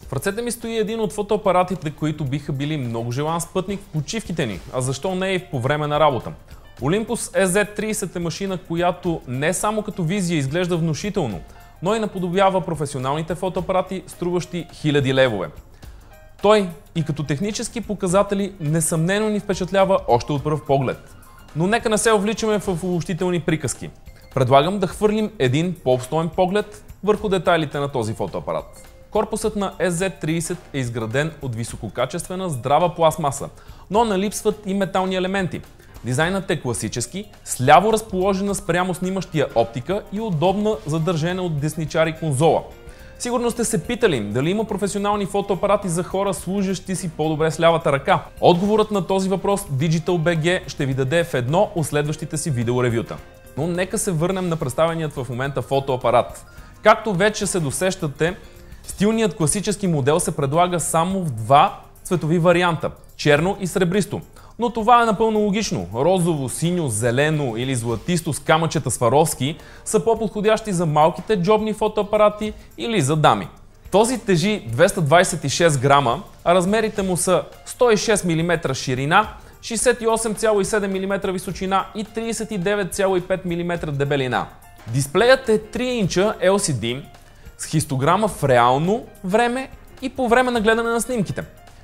В ръцете ми стои един от фотоапаратите, които биха били много желан спътник в почивките ни, а защо не и по време на работа. Olympus SZ30 е машина, която не само като визия изглежда внушително, но и наподобява професионалните фотоапарати, струващи хиляди левове. Той и като технически показатели несъмнено ни впечатлява още от пръв поглед. Но нека не се увличаме в обобщителни приказки. Предлагам да хвърлим един по-обстоен поглед върху детайлите на този фотоапарат. Корпусът на SZ30 е изграден от висококачествена здрава пластмаса, но налипсват и метални елементи. Дизайнът е класически, сляво разположена спрямо снимащия оптика и удобна за държане от десничари конзола. Сигурно сте се питали дали има професионални фотоапарати за хора, служащи си по-добре с лявата ръка. Отговорът на този въпрос DigitalBG ще ви даде в едно от следващите си видеоревюта. Но нека се върнем на представеният в момента фотоапарат. Както вече се досещате, стилният класически модел се предлага само в два цветови варианта – черно и сребристо. Но това е напълно логично. Розово, синьо, зелено или златисто с камъчета Сваровски са по-подходящи за малките джобни фотоапарати или за дами. Този тежи 226 грама, а размерите му са 106 мм ширина, 68,7 мм височина и 39,5 мм дебелина. Дисплеят е 3 инча LCD с хистограма в реално време и по време на гледане на снимките.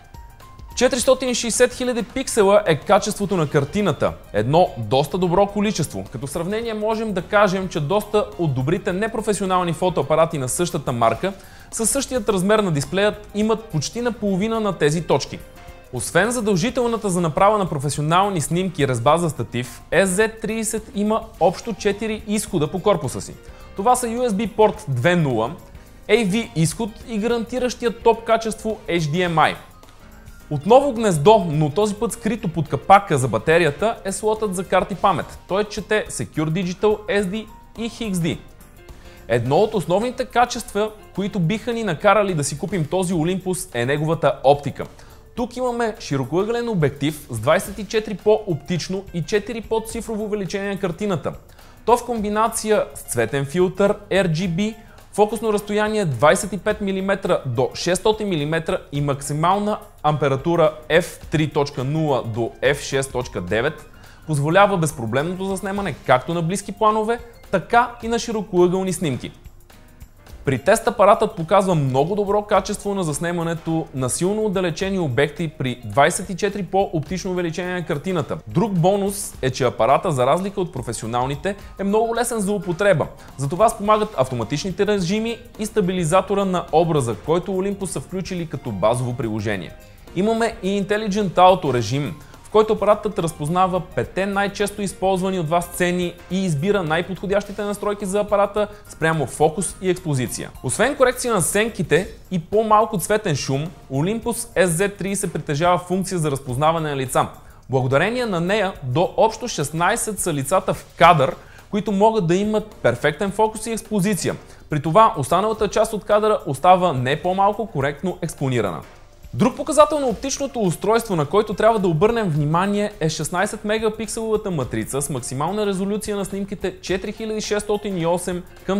460 000 пиксела е качеството на картината. Едно доста добро количество. Като сравнение можем да кажем, че доста от добрите непрофесионални фотоапарати на същата марка със същият размер на дисплеят имат почти наполовина на тези точки. Освен задължителната за направа на професионални снимки резба за статив, SZ30 има общо 4 изхода по корпуса си. Това са USB порт 2.0, AV изход и гарантиращия топ качество HDMI. Отново гнездо, но този път скрито под капака за батерията е слотът за карти памет. Той чете Secure Digital SD и XD. Едно от основните качества, които биха ни накарали да си купим този Olympus, е неговата оптика. Тук имаме широкоъгълен обектив с 24 по оптично и 4 по цифрово увеличение на картината. То в комбинация с цветен филтър RGB, фокусно разстояние 25 мм до 600 мм и максимална ампература f3.0 до f6.9 позволява безпроблемното заснемане както на близки планове, така и на широкоъгълни снимки. При тест апаратът показва много добро качество на заснемането на силно отдалечени обекти при 24 по оптично увеличение на картината. Друг бонус е, че апарата, за разлика от професионалните, е много лесен за употреба. Затова спомагат автоматичните режими и стабилизатора на образа, който Olympus са включили като базово приложение. Имаме и Intelligent Auto режим, в който апаратът разпознава 5 най-често използвани от вас сцени и избира най-подходящите настройки за апарата спрямо фокус и експозиция. Освен корекция на сценките и по-малко цветен шум, Olympus SZ30 притежава функция за разпознаване на лица. Благодарение на нея до общо 16 са лицата в кадър, които могат да имат перфектен фокус и експозиция. При това останалата част от кадъра остава не по-малко коректно експонирана. Друг показател на оптичното устройство, на който трябва да обърнем внимание, е 16 мегапикселовата матрица с максимална резолюция на снимките 4608 към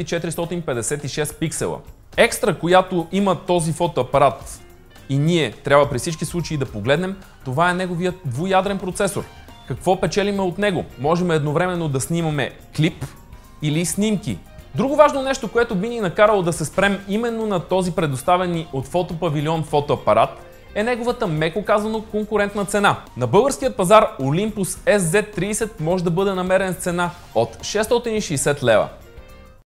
3456 пиксела. Екстра, която има този фотоапарат и ние трябва при всички случаи да погледнем, това е неговият двуядрен процесор. Какво печелиме от него? Можем едновременно да снимаме клип или снимки. Друго важно нещо, което би ни накарало да се спрем именно на този предоставен ни от Фотопавилион фотоапарат, е неговата, меко казано, конкурентна цена. На българският пазар Olympus SZ30 може да бъде намерен с цена от 660 лева.